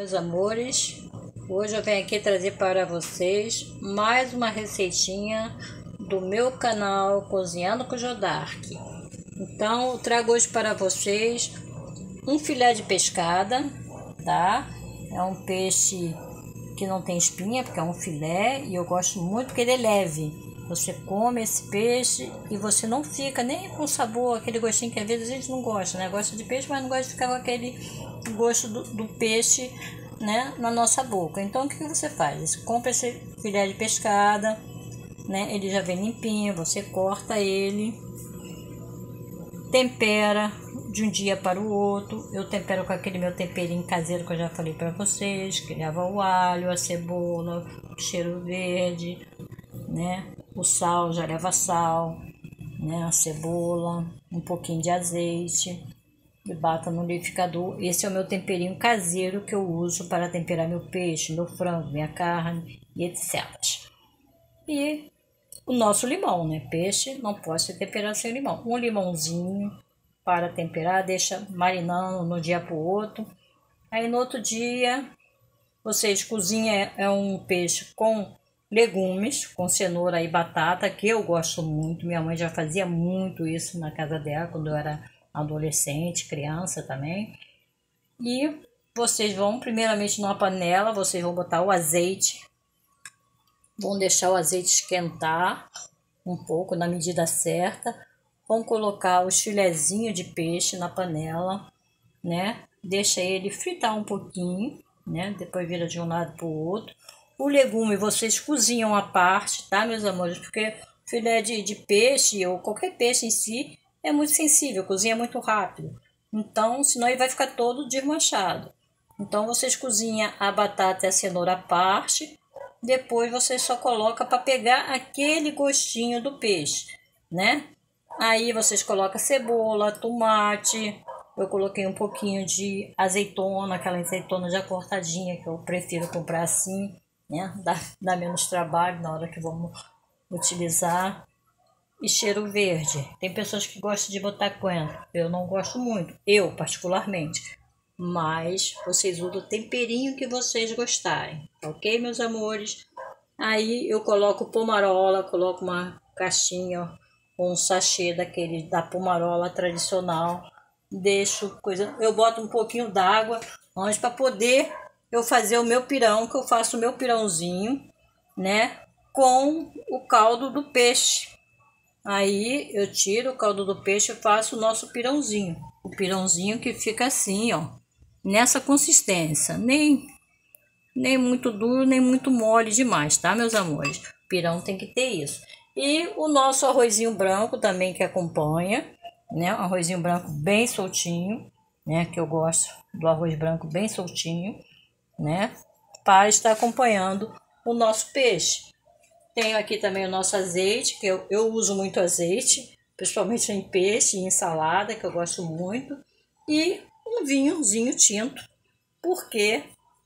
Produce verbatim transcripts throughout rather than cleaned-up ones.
Meus amores, hoje eu venho aqui trazer para vocês mais uma receitinha do meu canal Cozinhando com Jodark. Então eu trago hoje para vocês um filé de pescada, tá? É um peixe que não tem espinha, porque é um filé, e eu gosto muito porque ele é leve. Você come esse peixe e você não fica nem com sabor, aquele gostinho que às vezes a gente não gosta, né? Gosta de peixe, mas não gosta de ficar com aquele gosto do, do peixe, né, na nossa boca. Então o que, que você faz? Você compra esse filé de pescada, né? Ele já vem limpinho, você corta ele, tempera de um dia para o outro. Eu tempero com aquele meu temperinho caseiro que eu já falei para vocês, que leva o alho, a cebola, o cheiro verde, né? O sal, já leva sal, né? A cebola, um pouquinho de azeite e bata no liquidificador. Esse é o meu temperinho caseiro que eu uso para temperar meu peixe, meu frango, minha carne e etcétera. E o nosso limão, né? Peixe não pode ser temperado sem limão. Um limãozinho para temperar, deixa marinando no dia para o outro. Aí no outro dia vocês cozinham, é um peixe com legumes, com cenoura e batata, que eu gosto muito. Minha mãe já fazia muito isso na casa dela quando eu era adolescente, criança também. E vocês vão primeiramente numa panela, vocês vão botar o azeite, vão deixar o azeite esquentar um pouco na medida certa, vão colocar os filezinhos de peixe na panela, né? Deixa ele fritar um pouquinho, né? Depois vira de um lado para o outro. O legume vocês cozinham à parte, tá, meus amores? Porque filé de, de peixe ou qualquer peixe em si é muito sensível, cozinha muito rápido. Então, senão ele vai ficar todo desmanchado. Então, vocês cozinham a batata e a cenoura à parte. Depois, vocês só colocam para pegar aquele gostinho do peixe, né? Aí, vocês colocam cebola, tomate. Eu coloquei um pouquinho de azeitona, aquela azeitona já cortadinha, que eu prefiro comprar assim, né? Dá, dá menos trabalho na hora que vamos utilizar. E cheiro verde. Tem pessoas que gostam de botar coentro. Eu não gosto muito, eu particularmente. Mas vocês usam o temperinho que vocês gostarem, ok, meus amores? Aí eu coloco pomarola, coloco uma caixinha ou um sachê daquele da pomarola tradicional. Deixo coisa, eu boto um pouquinho d'água antes para poder eu fazer o meu pirão, que eu faço o meu pirãozinho, né, com o caldo do peixe. Aí eu tiro o caldo do peixe e faço o nosso pirãozinho. O pirãozinho que fica assim, ó, nessa consistência, nem nem muito duro, nem muito mole demais, tá, meus amores? O pirão tem que ter isso. E o nosso arrozinho branco também que acompanha, né? Um arrozinho branco bem soltinho, né? Que eu gosto do arroz branco bem soltinho, né? Para estar acompanhando o nosso peixe. Tenho aqui também o nosso azeite, que eu, eu uso muito azeite, principalmente em peixe e em salada, que eu gosto muito. E um vinhozinho tinto, porque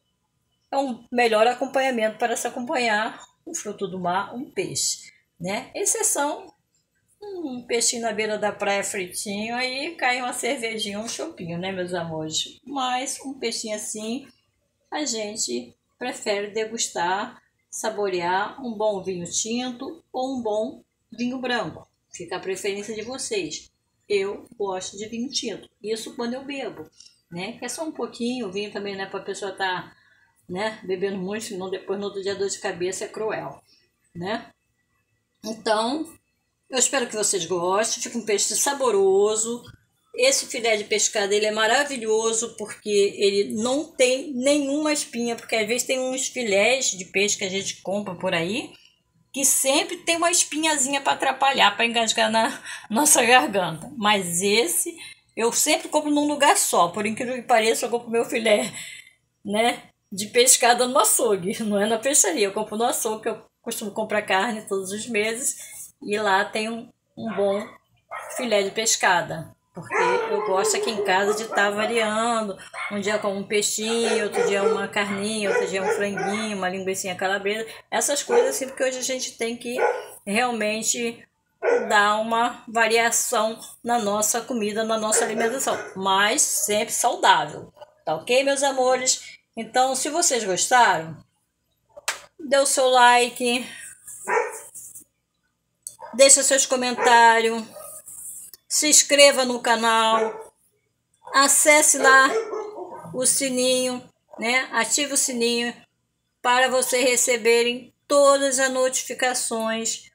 é um melhor acompanhamento para se acompanhar um fruto do mar, um peixe, né? Exceção, um peixinho na beira da praia fritinho, aí cai uma cervejinha, um chopinho, né, meus amores? Mas um peixinho assim, a gente prefere degustar, saborear um bom vinho tinto ou um bom vinho branco. Fica a preferência de vocês. Eu gosto de vinho tinto. Isso quando eu bebo, né? Que é só um pouquinho. O vinho também não é para a pessoa estar, né, bebendo muito, senão depois no outro dia dor de cabeça é cruel, né? Então, eu espero que vocês gostem. Fica um peixe saboroso. Esse filé de pescada ele é maravilhoso porque ele não tem nenhuma espinha, porque às vezes tem uns filés de peixe que a gente compra por aí que sempre tem uma espinhazinha para atrapalhar, para engasgar na nossa garganta. Mas esse eu sempre compro num lugar só, por incrível que pareça, eu compro meu filé, né, de pescada no açougue, não é na peixaria, eu compro no açougue, que eu costumo comprar carne todos os meses e lá tem um, um bom filé de pescada. Porque eu gosto aqui em casa de estar variando. Um dia com um peixinho, outro dia uma carninha, outro dia um franguinho, uma linguicinha calabresa. Essas coisas assim, porque hoje a gente tem que realmente dar uma variação na nossa comida, na nossa alimentação. Mas sempre saudável. Tá ok, meus amores? Então, se vocês gostaram, dê o seu like, deixa seus comentários, se inscreva no canal, acesse lá o sininho, né? Ative o sininho para vocês receberem todas as notificações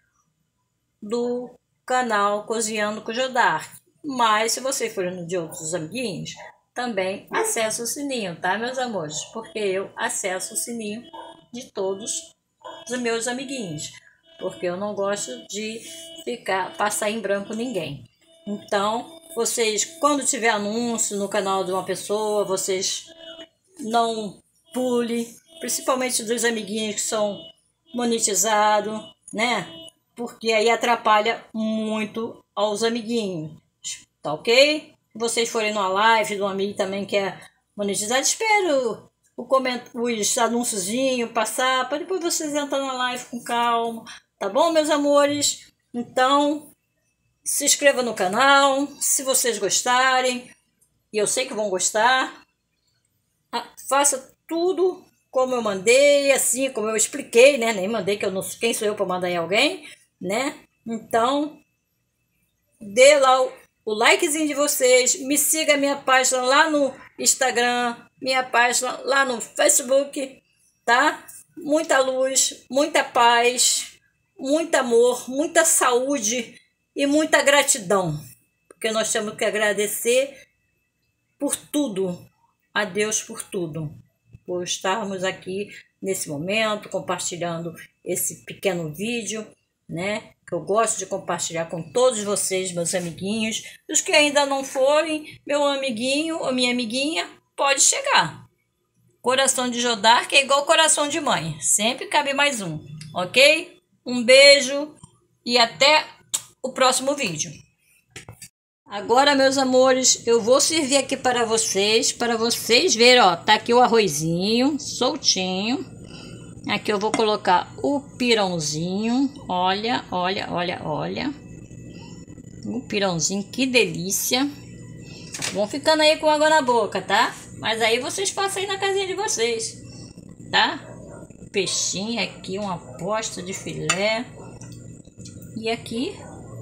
do canal Cozinhando com Jodark. Mas se vocês forem de outros amiguinhos, também acesse o sininho, tá, meus amores? Porque eu acesso o sininho de todos os meus amiguinhos, porque eu não gosto de ficar passar em branco ninguém. Então, vocês, quando tiver anúncio no canal de uma pessoa, vocês não pule, principalmente dos amiguinhos que são monetizados, né? Porque aí atrapalha muito aos amiguinhos, tá ok? Se vocês forem numa live de um amigo também que é monetizado, espero o coment... os anúnciozinhos passar, para depois vocês entrarem na live com calma, tá bom, meus amores? Então, se inscreva no canal, se vocês gostarem, e eu sei que vão gostar, faça tudo como eu mandei, assim como eu expliquei, né? Nem mandei, que eu não, quem sou eu para mandar em alguém, né? Então, dê lá o, o likezinho de vocês, me siga a minha página lá no Instagram, minha página lá no Facebook, tá? Muita luz, muita paz, muito amor, muita saúde e muita gratidão, porque nós temos que agradecer por tudo, a Deus por tudo, por estarmos aqui nesse momento, compartilhando esse pequeno vídeo, né? Que eu gosto de compartilhar com todos vocês, meus amiguinhos. Os que ainda não forem, meu amiguinho ou minha amiguinha, pode chegar. Coração de Jodark é igual coração de mãe, sempre cabe mais um, ok? Um beijo e até o próximo vídeo. Agora, meus amores, eu vou servir aqui para vocês, para vocês verem, ó, tá aqui o arrozinho soltinho. Aqui eu vou colocar o pirãozinho, olha, olha, olha, olha. O pirãozinho, que delícia. Vão ficando aí com água na boca, tá? Mas aí vocês passam aí na casinha de vocês, tá? Peixinho aqui, uma posta de filé. E aqui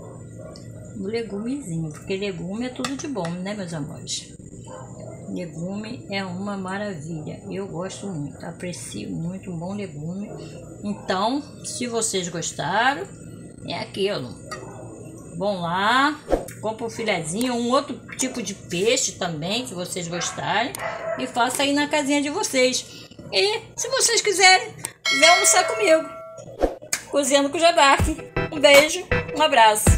o legumezinho, porque legume é tudo de bom, né, meus amores? Legume é uma maravilha, eu gosto muito, aprecio muito um bom legume. Então, se vocês gostaram, é aquilo. Vão lá, compra um filezinho, um outro tipo de peixe também, que vocês gostarem, e faça aí na casinha de vocês. E, se vocês quiserem, venham almoçar comigo, Cozinhando com Jodark. Um beijo, um abraço.